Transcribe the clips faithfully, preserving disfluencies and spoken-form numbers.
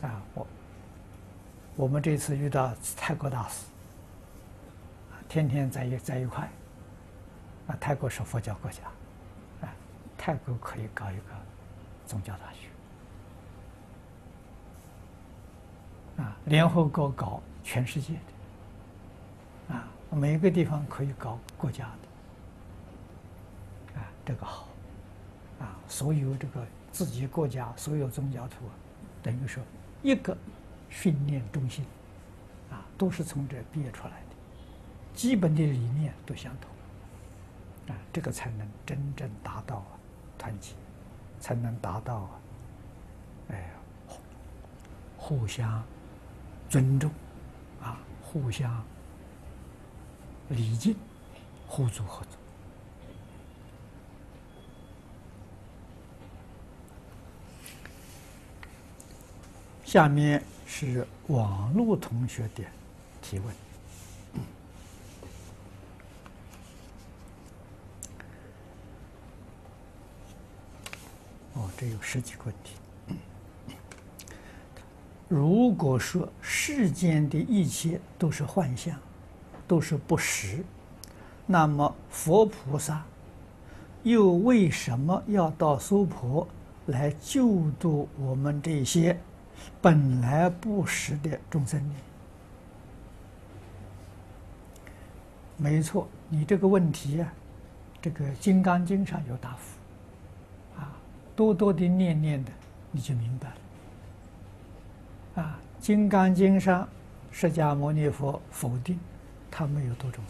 啊，我我们这次遇到泰国大使，天天在一在一块，啊，泰国是佛教国家，啊，泰国可以搞一个宗教大学，啊，联合国搞全世界的，啊，每个地方可以搞国家的，啊，这个好，啊，所有这个自己国家所有宗教徒，等于说一个训练中心，啊，都是从这毕业出来的，基本的理念都相同，啊，这个才能真正达到啊团结，才能达到啊，哎，互相尊重，啊，互相礼敬，互助合作。下面是网络同学的提问。哦，这有十几个问题。如果说世间的一切都是幻象，都是不实，那么佛菩萨又为什么要到娑婆来救度我们这些本来不实的众生呢？没错，你这个问题啊，这个《金刚经》上有答复，啊，多多的念念的，你就明白了。啊，《金刚经》上，释迦牟尼佛否定他没有度众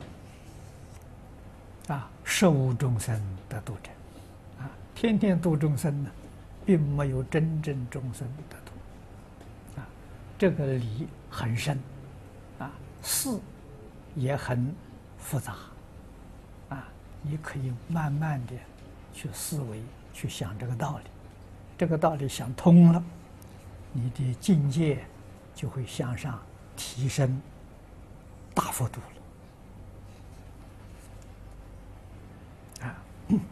生，啊，十无众生得度者，啊，天天度众生呢，并没有真正众生得度，啊，这个理很深，啊，事也很复杂，啊，你可以慢慢的去思维，去想这个道理，这个道理想通了，你的境界就会向上提升大幅度了。啊，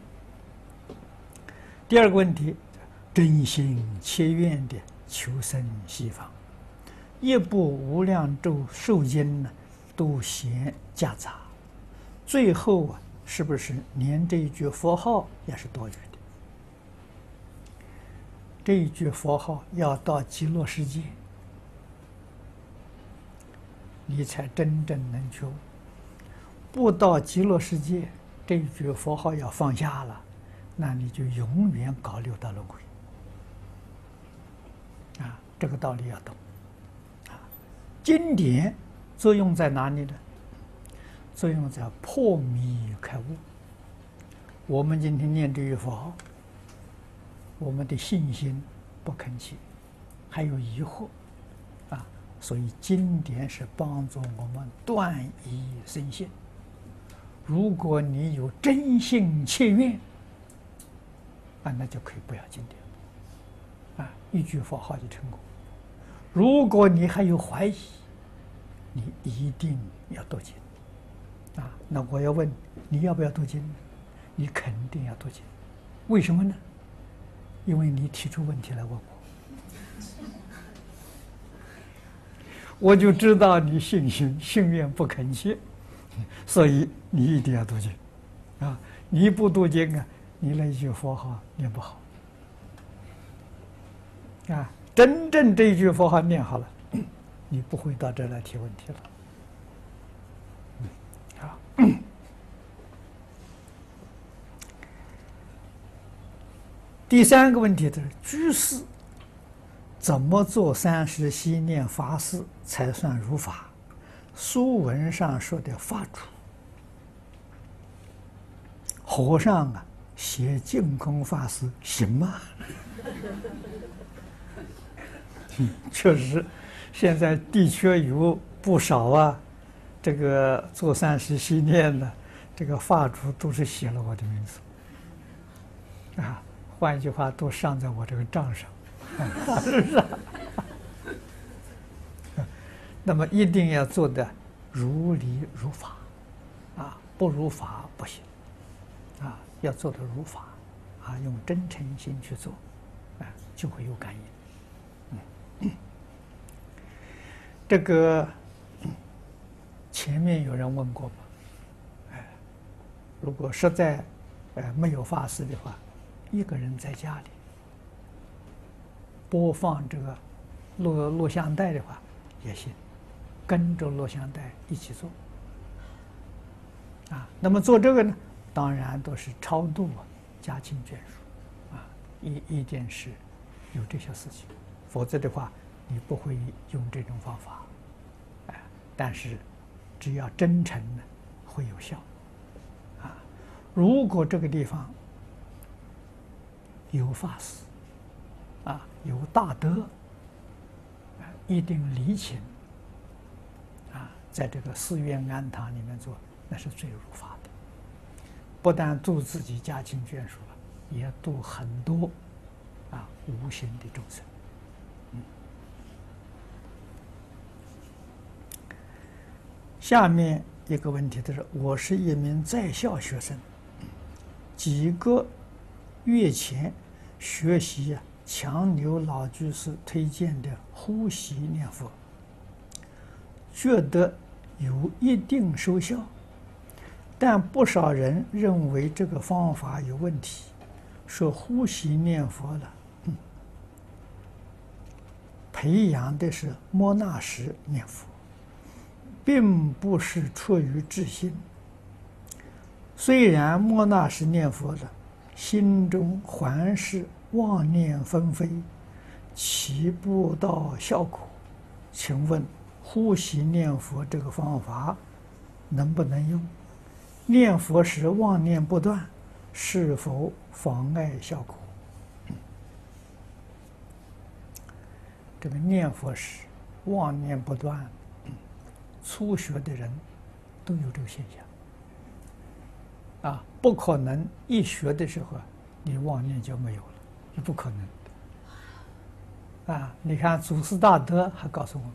第二个问题，真心切愿的求生西方，一部无量寿寿经呢，都嫌夹杂，最后啊，是不是连这一句佛号也是多余的？这一句佛号要到极乐世界，你才真正能觉悟。不到极乐世界，这一句佛号要放下了，那你就永远搞六道轮回。啊，这个道理要懂。啊，经典作用在哪里呢？作用在破迷开悟。我们今天念这句佛号，我们的信心不肯起，还有疑惑，啊，所以经典是帮助我们断疑生信。如果你有真心切愿，啊，那就可以不要经典，啊，一句佛号就成功。如果你还有怀疑，你一定要读经，啊，那我要问你要不要读经？你肯定要读经，为什么呢？因为你提出问题来问我，我就知道你信心信愿不肯切，所以你一定要读经，啊，你不读经啊，你那一句佛号念不好，啊，真正这一句佛号念好了，你不会到这来提问题了。好。第三个问题是，居士怎么做三时息念法事才算如法？书文上说的法主，和尚啊写净空法师行吗？嗯，确实，现在的确有不少啊，这个做三时息念的这个法主都是写了我的名字，啊。换一句话，都上在我这个账上，是不是？那么一定要做的如理如法，啊，不如法不行，啊，要做的如法，啊，用真诚心去做，啊，就会有感应。嗯。 这个前面有人问过吗？哎，如果实在呃没有法师的话，一个人在家里播放这个录录像带的话也行，跟着录像带一起做。啊，那么做这个呢，当然都是超度啊，家亲眷属，啊，一一定是有这些事情，否则的话，你不会用这种方法，哎，但是只要真诚呢，会有效，啊，如果这个地方有法师，啊，有大德，啊，一定礼请，啊，在这个寺院庵堂里面做。那是最如法的，不但度自己家亲眷属了，也度很多啊无形的众生。嗯，下面一个问题就是：我是一名在校学生，几个月前学习啊强牛老居士推荐的呼吸念佛，觉得有一定收效。但不少人认为这个方法有问题，说呼吸念佛了，嗯，培养的是莫那识念佛，并不是出于自心。虽然莫那识念佛了，心中还是妄念纷飞，起不到效果。请问呼吸念佛这个方法能不能用？念佛时妄念不断，是否妨碍效果？这个念佛时妄念不断，初学的人都有这个现象。啊，不可能一学的时候你妄念就没有了，是不可能的。啊，你看祖师大德还告诉我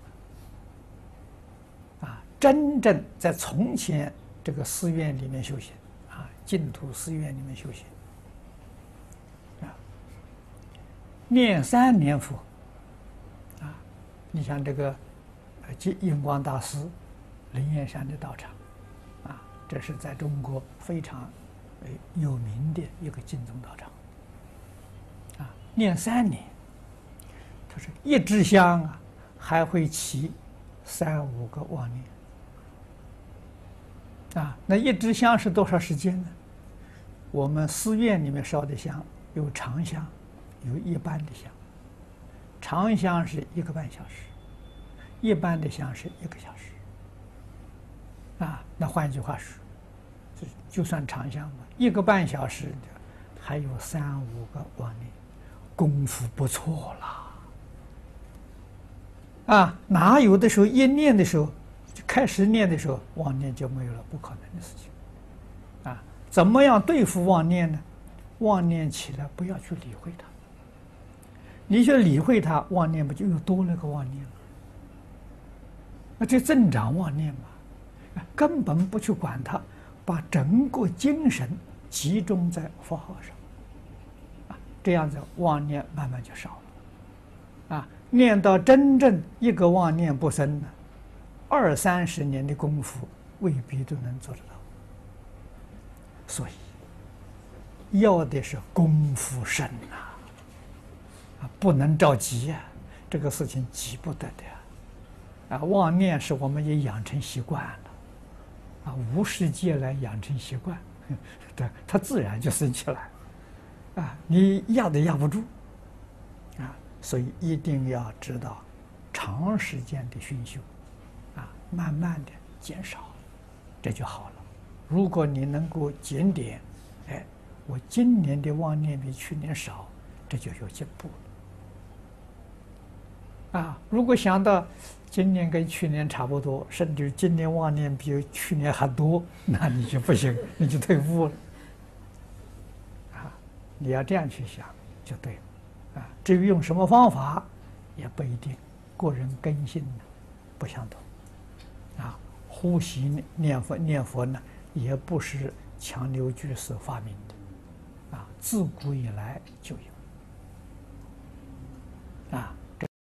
们，啊，真正在从前这个寺院里面修行，啊，净土寺院里面修行，啊，念三年佛，啊，你像这个呃印光大师灵岩山的道场，啊，这是在中国非常呃有名的一个净宗道场，啊，念三年，他说一支香啊还会起三五个妄念。啊，那一支香是多少时间呢？我们寺院里面烧的香有长香，有一般的香。长香是一个半小时，一般的香是一个小时。啊，那换句话说，就就算长香嘛，一个半小时还有三五个妄念，功夫不错啦。啊，哪有的时候一念的时候？开始念的时候，妄念就没有了，不可能的事情。啊，怎么样对付妄念呢？妄念起来，不要去理会它。你去理会它，妄念不就又多了个妄念了？那这增长妄念嘛，根本不去管它，把整个精神集中在佛号上，啊，这样子妄念慢慢就少了。啊，念到真正一个妄念不生呢。二三十年的功夫未必都能做得到，所以要的是功夫深呐，啊，不能着急呀，这个事情急不得的，啊，妄念是我们也养成习惯了，啊，无世界来养成习惯，对，它自然就生起来，啊，你压都压不住，啊，所以一定要知道长时间的熏修。啊，慢慢的减少，这就好了。如果你能够检点，哎，我今年的妄念比去年少，这就有进步了。啊，如果想到今年跟去年差不多，甚至今年妄念比去年还多，那你就不行，你就退步了。啊，你要这样去想就对了。啊，至于用什么方法，也不一定，个人根性不相同。啊，呼吸念佛念佛呢，也不是强牛居士发明的，啊，自古以来就有，啊，